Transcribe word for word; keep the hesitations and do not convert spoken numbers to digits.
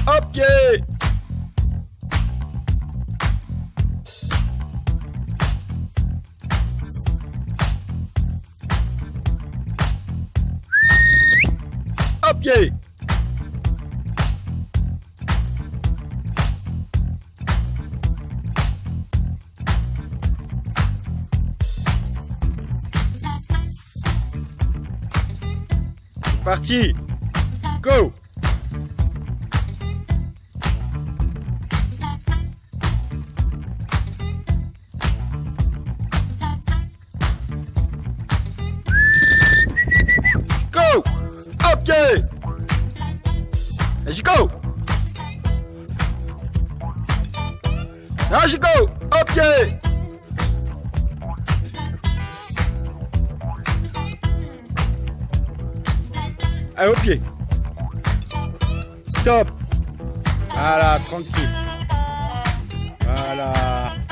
Hop, pied. Hop, pied. C'est parti. Go. Go. Hop, pied. Let's go. Let's go. Hop, pied. Allez, au pied. Stop. Voilà, tranquille. Voilà.